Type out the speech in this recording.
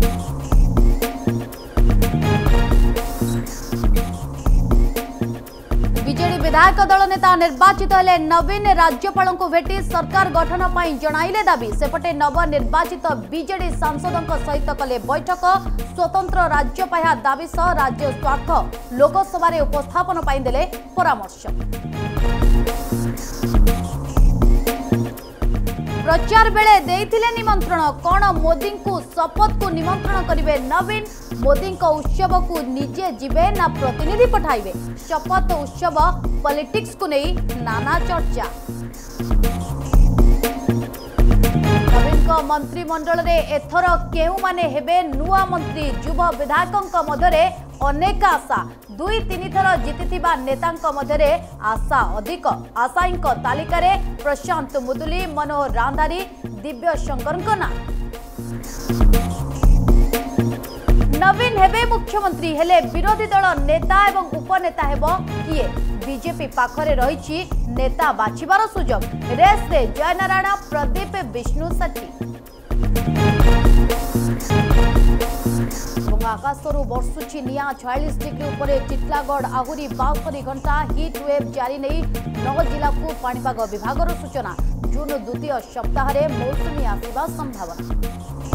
BJD विधायक दल नेता निर्वाचित हेले नवीन राज्यपाल को भेटी सरकार गठन पर जणाइले दाबी सेपटे नवनिर्वाचित बीजेडी सांसदों सहित कले बैठक स्वतंत्र राज्यपाल दाबी सह राज्य स्वार्थ लोकसभा उपस्थापन पर देले परामर्श। प्रचार बेले देइथिले निमंत्रण कौन मोदी को शपथ को निमंत्रण करिवे नवीन मोदी उत्सव को निजे जीवे ना प्रतिनिधि पठाइबे शपथ उत्सव पॉलिटिक्स को नहीं नाना चर्चा। नवीन मंत्रिमंडल रे एथर केउ माने हेबे नुआ मंत्री युवा विधायकों मध्य अनेक आशा 2-3 थर जीतिथिबा नेतांक मध्य आशा अधिक आशायी तालिका रे प्रशांत मुदुली मनोहर रांधारी दिव्य शंकर ना। नवीन हेबे मुख्यमंत्री हेले विरोधी दल नेता एवं उपनेता हेब किए बीजेपी पाखरे रही नेता बाछिबार सुजोग रेस रे जयनारायण प्रदीप विष्णु सेठी। आकाशरू बर्षुची निया 46 डिग्री उपरे टिटलागढ़ आहुरी 72 घंटा हिट वेव जारी नहीं 9 जिला को पाणीपाग विभाग सूचना जून द्वितीय सप्ताह मौसुमी आसिबा संभावना।